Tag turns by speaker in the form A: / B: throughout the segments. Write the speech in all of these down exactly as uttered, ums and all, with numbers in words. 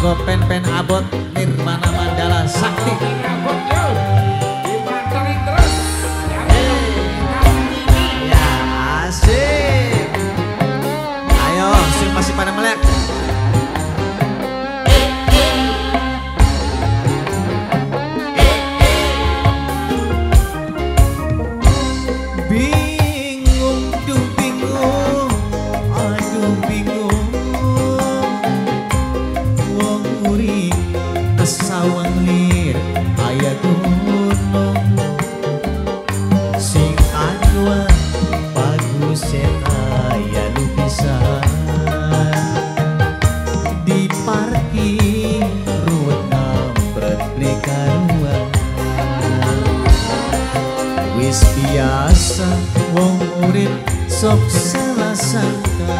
A: kanggo pen-pen abot Nirmana Mandala Sakti. Ya asik. Ayo sing masih pada melek.
B: Sawang lir aya gunung sing aduan bagus aya lukisan di parkir ruwet nampret plekaruan wis biasa wong urip sok salah sangka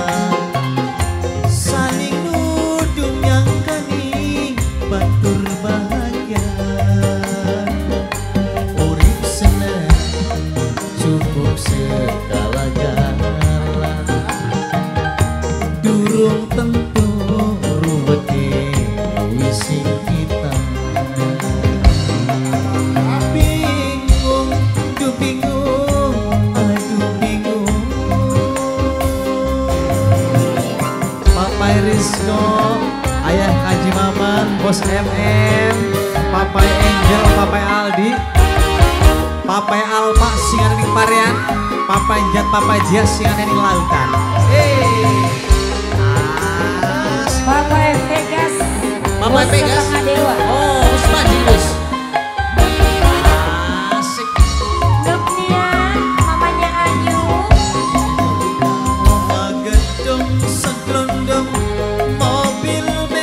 B: batur bahagia urip senang cukup segala-gala durung tentu ruwete wisi kita bingung duh bingung aduh bingung Papai Rizko Ayah Kaji Maman, Bos M M, Papai Angel, Papai Aldi, Papai Alpa singan ning Parian, Papai Jat, Papai Jias singan ning Lautan. Eh,
C: Papai Vegas,
A: Papai Vegas,
C: Setengah Dewa.
A: Oh, Spajilus. Asik.
C: Duknian, mamanya Ayu.
B: Oma gedung segelondong mobil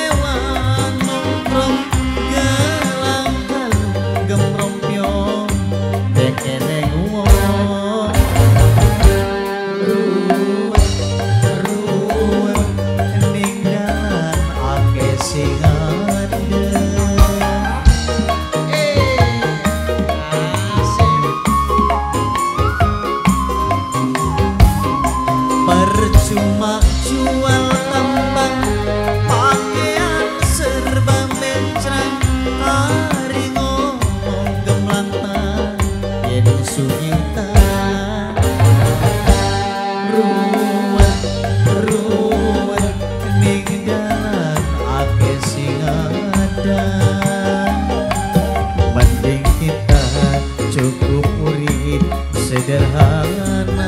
B: percuma jual tambang pakaian serba mencrang hari ngomong gemlantan yen suyutan ruwet ruwet ning dalan akeh sing adan mending kita cukup urip sederhana.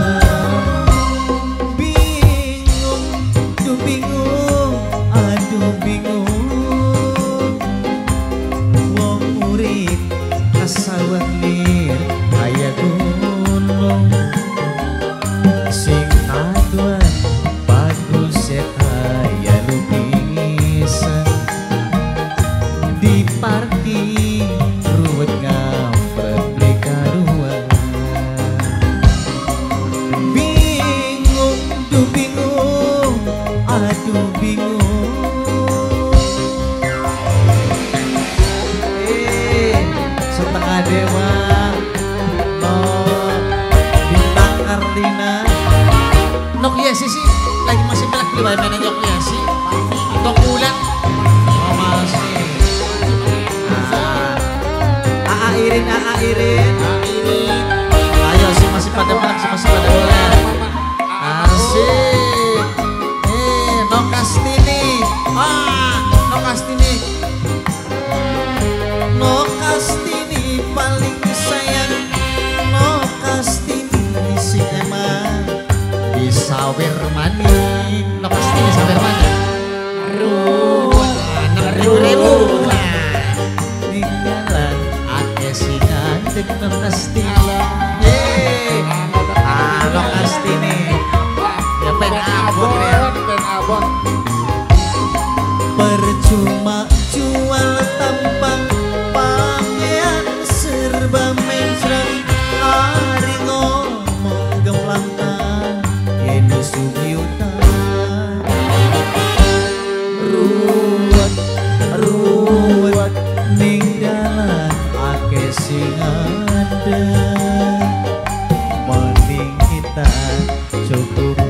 B: Bingung, aduh bingung wong urip kasawan lir aya gunung sing aduan bagus aya lukisan di parkir ruwet ngampret plekaruan bingung duh bingung aduh bingung eh setengah dewa no bintang Ardina nok Yesi sih lagi masih melek di bayi mainan nok Yesi nok ulang oh masih Aa Irin Aa Irin ayo sih masih pada melek sih masih pada melek asik. Nokastini, ah, Nokastini, Nokastini paling sayang, Nokastini si emang bisa wermani, Nokastini sawer mana? Ruwet, ribu ribu lah, tinggalan akeh sing ngadeg Nokastini, eh, ah Nokastini, ya pengen abot ya. Percuma jual tambang pakaian serba mencrang hari ngomong gemlantan yen suyutan ruwet ruwet ning dalan akeh sing adem mending kita cukup